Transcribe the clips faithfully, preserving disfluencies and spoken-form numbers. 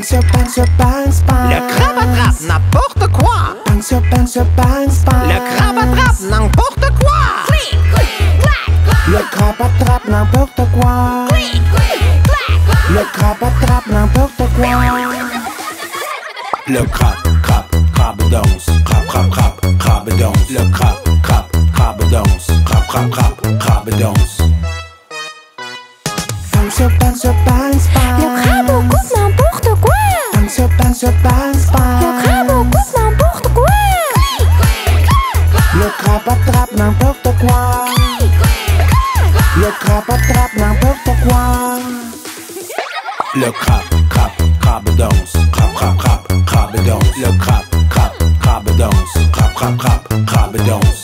sur pain sur pain spin. Le crabe attrape n'importe quoi. Pain sur pain sur pain spin. Le crabe attrape n'importe quoi. Clic, clic, clac, clac. Le crabe attrape n'importe quoi. Clic, clic, clac, clac. Le crabe attrape n'importe quoi. Le crabe, crabe, crabe danse. Crabe, crabe, crabe, crabe danse. Le crabe, crabe, crabe danse. Crabe, crabe, crabe, crabe danse. Pain sur pain sur pain spin. Le crabe coupe n'importe quoi. Pain sur pain sur pain spin. Le crabe coupe n'importe quoi. Clic, clic, clac, clac. Le crabe attrape n'importe quoi. Clic, clic, clac, clac. Le crabe attrape n'importe quoi. Le crabe, crabe, crabe danse. Crabe, crabe, crabe, crabe danse. Le crabe, crabe, crabe danse. Crabe, crabe, crabe, crabe danse.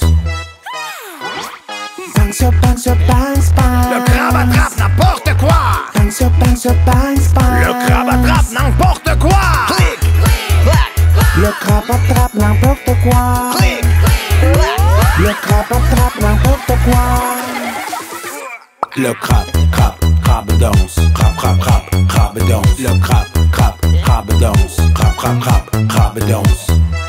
Pain sur pain sur pain spin. Le crabe attrape n'importe quoi. Pain sur pain sur pain spin. Le crabe attrape n'importe quoi. Clic, clac, clac. Le crabe attrape n'importe quoi. Clic, clac. Le crabe attrape n'importe quoi. Le crabe, crabe, crabe danse. Crabe, crabe, crabe, crabe danse. Le crabe, crabe, crabe danse. Crabe, crabe, crabe, crabe danse.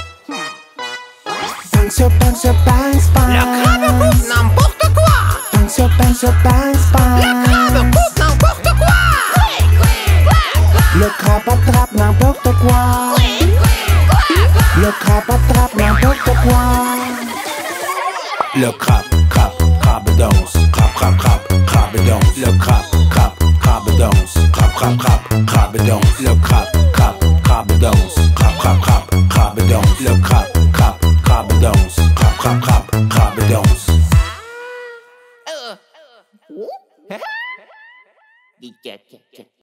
Pain sur pain sur pain spin. Le crabe coupe n'importe quoi. Pain sur pain sur pain spin. Le crabe coupe n'importe quoi. Clic, clic, clac, clac. Le crabe attrape n'importe quoi. Clic, clic, clac, clac. Le crabe attrape n'importe quoi. Le crabe, crabe, crabe danse. Crabe, crabe, crabe, crabe danse. Le crabe, crabe, crabe danse. Crabe, crabe, crabe, crabe danse. Le crabe, crabe, crabe danse. Crabe, crabe, crabe, crabe danse. Le crabe, crabe, crabe danse. Crabe, crabe, crabe, crabe danse. Dis,